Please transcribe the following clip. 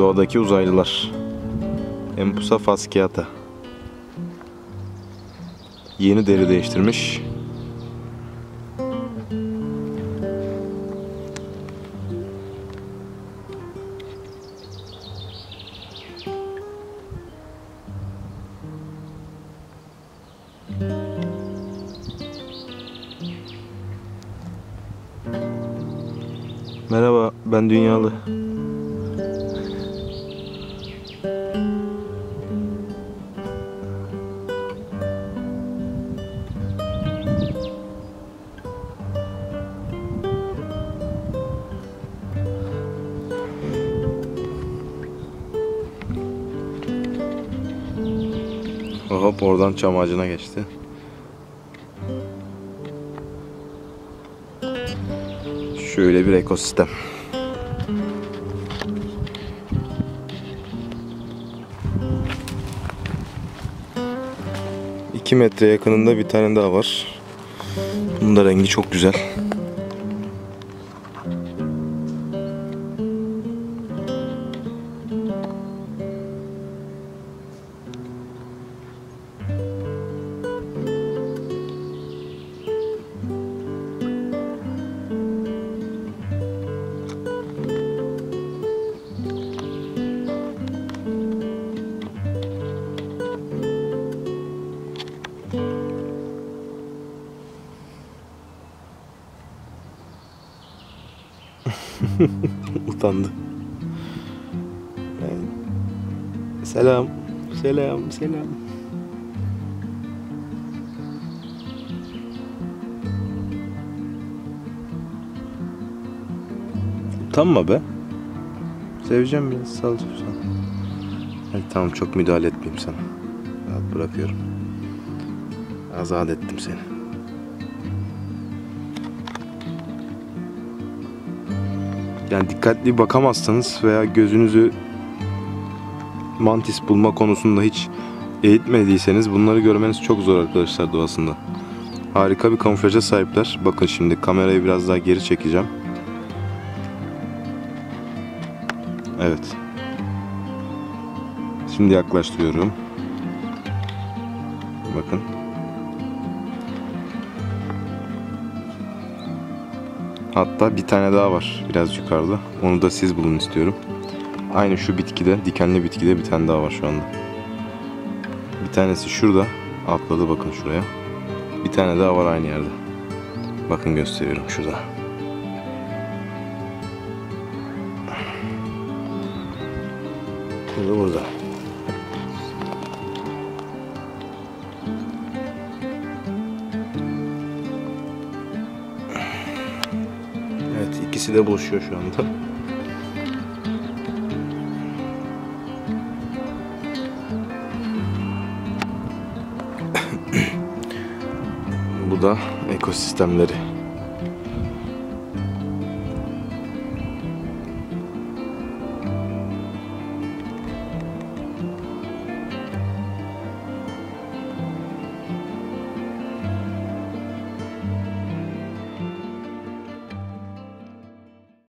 Doğadaki uzaylılar. Empusa fasciata. Yeni deri değiştirmiş. Merhaba, ben Dünyalı. Hop, oradan çam ağacına geçti. Şöyle bir ekosistem. İki metre yakınında bir tane daha var. Bunun da rengi çok güzel. Utandı. Selam. Selam. Selam. Utanma be. Seveceğim biraz. Sal sen. Hadi tamam, çok müdahale etmeyeyim sana. Rahat bırakıyorum. Azat ettim seni. Yani dikkatli bakamazsanız veya gözünüzü mantis bulma konusunda hiç eğitmediyseniz bunları görmeniz çok zor arkadaşlar doğasında. Harika bir kamuflaja sahipler. Bakın şimdi kamerayı biraz daha geri çekeceğim. Evet. Şimdi yaklaştırıyorum. Bakın. Hatta bir tane daha var biraz yukarıda. Onu da siz bulun istiyorum. Aynı şu bitkide, dikenli bitkide bir tane daha var şu anda. Bir tanesi şurada. Atladı bakın şuraya. Bir tane daha var aynı yerde. Bakın gösteriyorum şurada. Burada. Evet, ikisi de buluşuyor şu anda. Bu da ekosistemleri.